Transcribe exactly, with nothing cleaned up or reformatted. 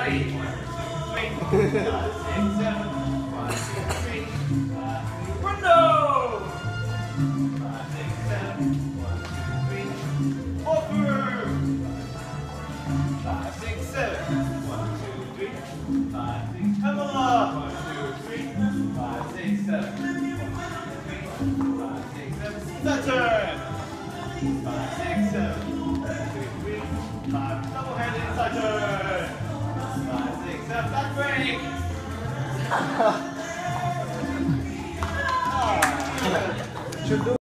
Ready? One, two, three, five, six, seven. One, two, three, five, six, window. Five, six, seven. One, two, three, over. Five, six, seven. One, two, three, five, six, come along. One, two, three, five, six, seven. One, two, three, five, six, seven. That turn. Five, six, seven. One, two, three, five. Double-handed inside turn. Five, six, seven. Back break. Should do